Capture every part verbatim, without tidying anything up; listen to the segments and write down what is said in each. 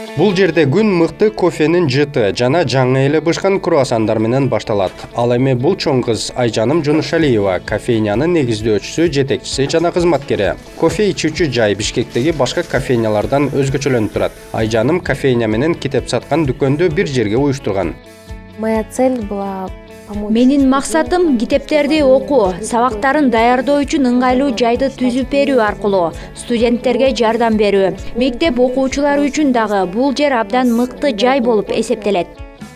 Бул жерде күн мыкты кофенин жыты жана жаңы эле бышкан круассандар менен башталат. Ал эми бул чоң кыз Айжаным Жунушалиева, кофейнянын негиздөөчүсү, жетекчиси жана кызматкери. Кофе ичүүчү жай Бишкектеги башка кофейнялардан өзгөчөлөнүп турат. Айжаным кофейня менен китеп саткан дүкөндү бир жерге уюштурган. Моя цель была Менин максатым китептерди окуу, сабактарын даярдоо үчүн ыңгайлуу жайды түзүп берүү аркылуу студенттерге жардам берүү. Мектеп окуучулары үчүн дагы бул жер абдан мыкты жай болуп эсептелет.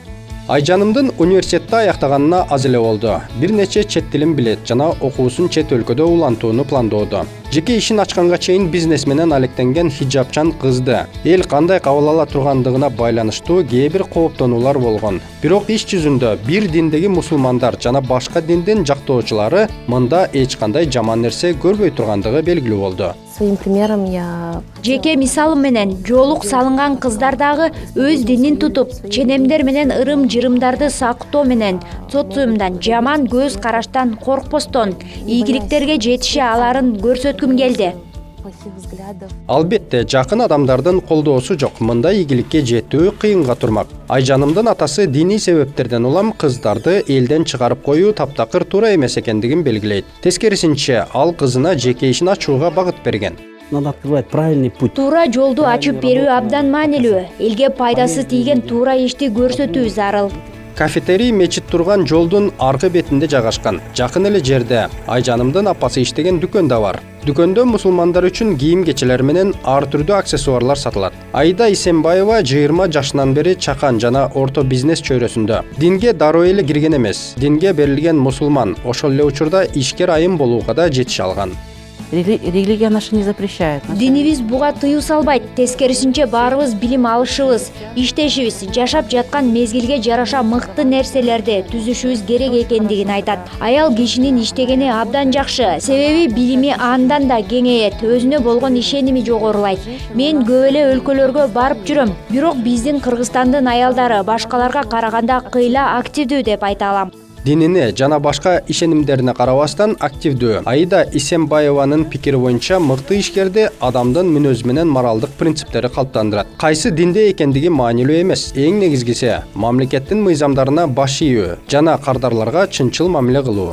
Айжанымдын университетти аяктаганына аз эле болду. Бир нече чет тилин билет жана окуусун чет өлкөдө улантууну пландоодо. Жеке ишин ачканга чейин бизнес менен алектенген хиджабчан кызды эл кандай кабыл ала тургандыгына байланыштуу кээ бир кооптонуулар болгон. Бирок иш жүзүндө бир диндеги мусулмандар жана башка диндин жактоочулары мында эч кандай жаман нерсе көрбөй тургандыгы белгилүү болду. своим примером я Жеке мисалым менен жоолук салынган кыздар дагы өз динин тутуп, ченемдер менен ырым-жырымдарды сактоо менен социумдан жаман көз караштан коркпостон ийгиликтерге жетише аларын көрсөткүм келди. плохих взглядов. Албетте, жакын адамдардын колдоосу жок. Мында ийгиликке жетүү кыйынга турмак. Айжанымдын атасы диний себептерден улам кыздарды элден чыгарып коюу таптакыр туура эмес экендигин белгилейт. Тескерисинче, ал кызына жеке ишин ачууга багыт берген. Надо открывать правильный путь. Туура жолду ачып берүү абдан маанилүү. Элге пайдасы тийген туура ишти көрсөтүү зарыл. Кафетерий мечит турган жолдун аркы бетинде жайгашкан. Жакын эле жерде Айжанымдын апасы иштеген дүкөн да бар. Дүкөндө мусулмандар үчүн кийим-кечелер менен ар түрдүү аксессуарлар сатылат. Аида Исенбаева жыйырма жашынан бери чакан жана орто бизнес чөйрөсүндө. Динге дароо эле кирген эмес. Динге берилген мусулман, ошол эле учурда ишкер айым болууга да жетише алган. Рели- Религия наша не запрещает. Динибиз буга тыюу салбайт. Тескерисинче баарыбыз билим алышыбыз, иштешибиз, жашап жаткан мезгилге жараша мыкты нерселерди түзүшүбүз керек экендигин айтат. Аял кишинин иштегени абдан жакшы. Себеби билими андан да кеңейет, өзүнө болгон ишеними жогорулайт. Мен көп эле өлкөлөргө барып жүрөм. Бирок биздин Кыргызстандын аялдары башкаларга караганда кыйла активдүү деп айта алам. Динине жана башка ишенимдерине карабастан активдүү. Аида Исенбаеванын пикири боюнча мыкты ишкерди адамдын мүнөзү менен моралдык принциптери калыптандырат. Кайсы динде экендиги маанилүү эмес. Эң негизгиси мамлекеттин мыйзамдарына баш ийүү жана кардарларга чынчыл мамиле кылуу.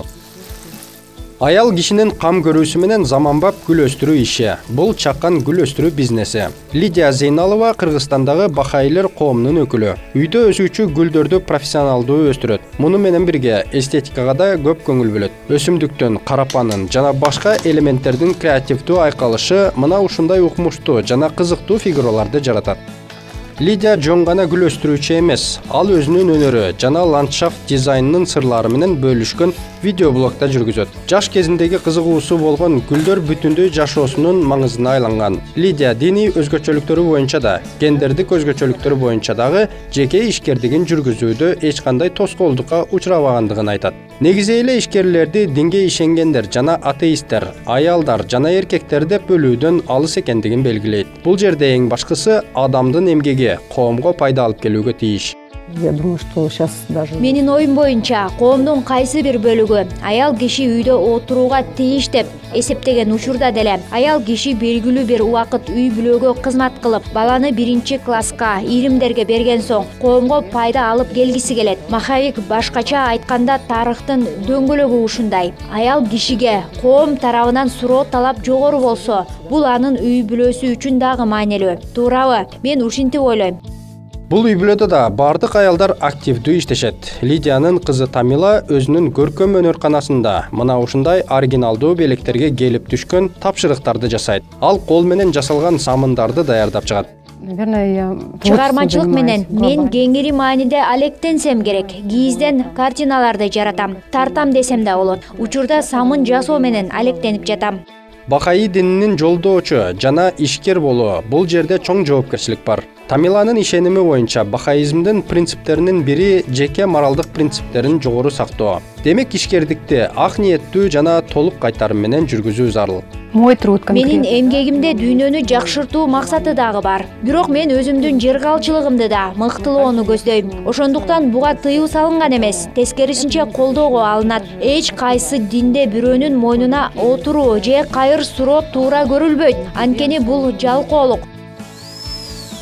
Аял кишинин кам көрүүсү менен заманбап гүл өстүрүү иши. Бул чакан гүл өстүрүү бизнеси. Лидия Зейналова Кыргызстандагы бахайлер коомунун өкүлү. Үйдө өсүүчү гүлдөрдү профессионалдуу өстүрөт. Муну менен бирге эстетикага да көп көңүл бөлөт. Өсүмдүктүн, карапанын жана башка элементтердин креативдүү айкалышы мына ушундай укмуштуу жана кызыктуу фигураларды жаратат. Лидия жөн гана гүл өстүрүүчү эмес. Ал өзүнүн өнөрү жана ландшафт дизайнынын сырлары менен бөлүшкөн видеоблогда жүргүзөт. Жаш кезиндеги кызыгуусу болгон гүлдөр бүтүндөй жашоосунун маңызына айланган. Лидия диний өзгөчөлүктөрү боюнча да, гендердик өзгөчөлүктөрү боюнча дагы жеке ишкердигин жүргүзүүдө эч кандай тоскоолдукка учурабагандыгын айтат. Негизи эле ишкерлерди динге ишенгендер жана атеисттер, аялдар жана эркектер деп бөлүүдөн алыс экендигин белгилейт. Бул жерде эң башкысы адамдын эмгеги коомго пайда алып келүүгө тийиш. Я думаю, что сейчас даже... Менин оюм боюнча коомдун кайсы бир бөлүгү аял киши үйдө отурууга тийиш деп эсептеген учурда деле аял киши белгилүү бир убакыт үй бүлөгө кызмат кылып, баланы биринчи класска, иримдерге берген соң коомго пайда алып келгиси келет. Махавик башкача айтканда тарыхтын дөңгөлөгү ушундай. Аял кишиге коом тарабынан суроо талап жогору болсо, бул анын үй бүлөсү үчүн дагы маанилүү. Туурабы? Мен ушинтип ойлойм. Бул үй бүлөдө да бардык аялдар активдүү иштешет. Лидиянын кызы Тамила өзүнүн көркөм өнөр-канасында мына ушундай оригиналдуу белектерге келип түшкөн тапшырыктарды жасайт. Ал кол менен жасалган самындарды даярдап чыгат. Наверное, я... Чыгармачылык менен мен кеңири мааниде алектенсем керек. Кийизден картиналарды жаратам, тартам десем да болот. Учурда самын жасоо менен алектенип жатам. Бахаи дининин жолдоочу жана ишкер болуу бул жерде чоң жоопкерчилик бар. Тамиланын ишеними боюнча бахаизмдин принциптеринин бири жеке моралдык принциптерин жогору сактоо. Демек ишкердикти ак ниеттүү жана толук кайтарым менен жүргүзүү зарыл. Мой труд конкретно. Менин эмгегимде дүйнөнү жакшыртуу максаты дагы бар. Бирок мен өзүмдүн жер калчылыгымды да мыктылоону көздөйм. Ошондуктан буга тыюу салынган эмес, тескерисинче колдоого алынат. Эч кайсы динде бирөөнүн мойнуна отуруу же кайыр суроо туура көрүлбөйт. Анткени бул жалкоолук.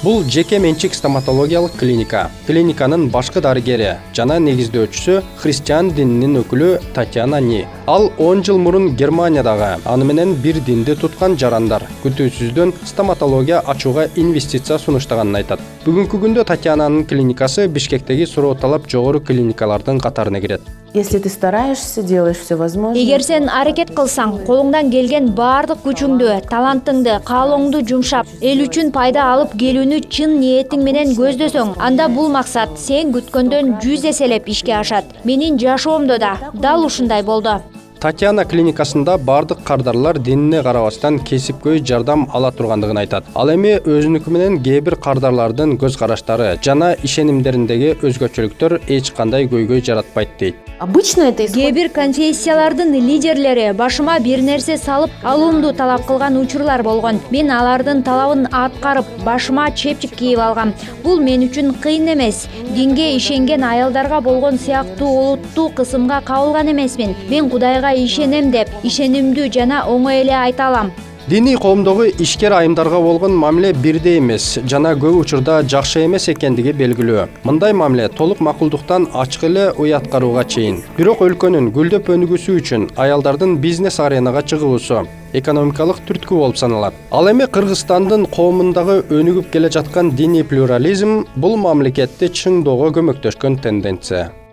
Бул жеке менчик стоматологиялык клиника. Клиниканын башкы дарыгери жана негиздөөчүсү христиан дининин өкүлү Татьяна Ни. Ал он жыл мурун Германиядагы аны менен бир динди туткан жарандар күтүүсүздөн стоматология ачууга инвестиция сунуштаганын айтат. Бүгүнкү күндө Татьянанын клиникасы Бишкектеги суроо талап жогору клиникалардын катарына кирет. Если ты стараешься, делаешь все возможное. Эгер сен аракет кылсаң, колуңдан келген баардык күчүңдү, талантыңды, каалооңду жумшап, эл үчүн пайда алып келүүнү чын ниетиң менен көздөсөң, анда бул максат сен күткөндөн жүз эселеп ишке ашат. Менин жашоомдо да дал ушундай болду. Татьяна клиникасында бардык кардарлар динине карабастан кесипкөй жардам ала тургандыгын айтат. Ал эми өзүнүкү менен кээ бир кардарлардын көз караштары жана ишенимдериндеги өзгөчөлүктөр эч кандай көйгөй жаратпайт дейт. Обычно это Кээ исходит... бир конфессиялардын лидерлери башыма бир нерсе салып алуумду талап кылган учурлар болгон. Мен алардын талабын аткарып, башыма чепчик кийип алгам. Бул мен үчүн кыйын эмес. Динге ишенген аялдарга болгон сыяктуу олуттуу кысымга кабылган эмесмин. Мен Кудайга ишенем деп, ишенимдүү жана оңой эле айта алам. Диний коомдогу ишкер айымдарга болгон мамиле бирдей эмес жана көп учурда жакшы эмес экендиги белгилүү. Мындай мамиле толук макулдуктан ачык эле уяткарууга чейин. Бирок өлкөнүн гүлдөп өнүгүүсү үчүн аялдардын бизнес аренага чыгуусу экономикалык түрткү болуп саналат. Ал эми Кыргызстандын коомундагы өнүгүп келе жаткан диний плюрализм бул мамлекетти чыңдоого көмөктөшкөн тенденция.